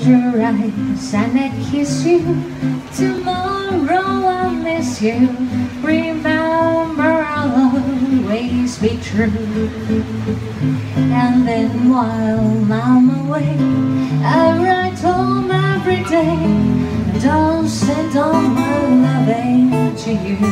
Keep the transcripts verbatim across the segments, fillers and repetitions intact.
your eyes and I kiss you. Tomorrow I'll miss you. Remember I'll always be true. And then while I'm away, I write home every day, and I'll send all my loving to you.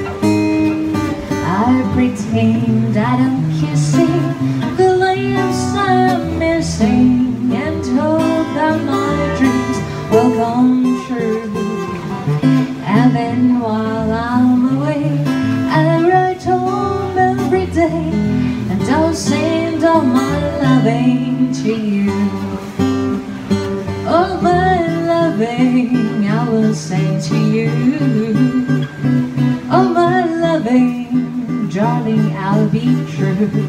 I pretend that I'm kissing the lips I'm missing, and hope that my dreams will come true. And then while I'm away, I write home every day, and I'll send all my loving to you. All my loving I will send to you. All my loving, darling, I'll be true.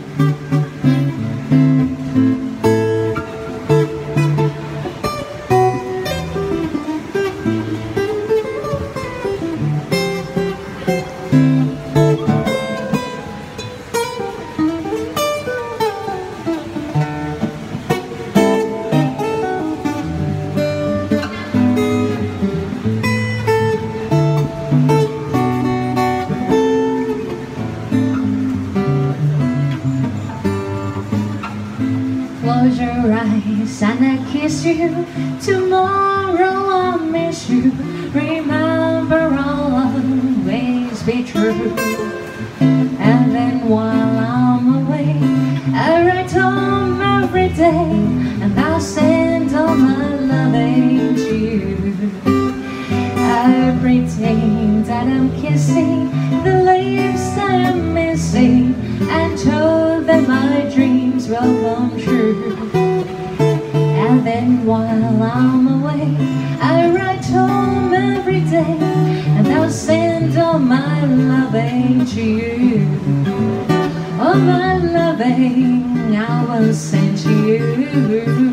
Close your eyes and I kiss you. Tomorrow I'll miss you. Remember I'll always be true. And then while I'm away, I write home every day, and I'll send all my loving to you. I pretend that I'm kissing the lips I'm missing, and hope that my dreams will come true. And then while I'm away, I write home every day, and I'll send all my loving to you. All my loving I will send to you.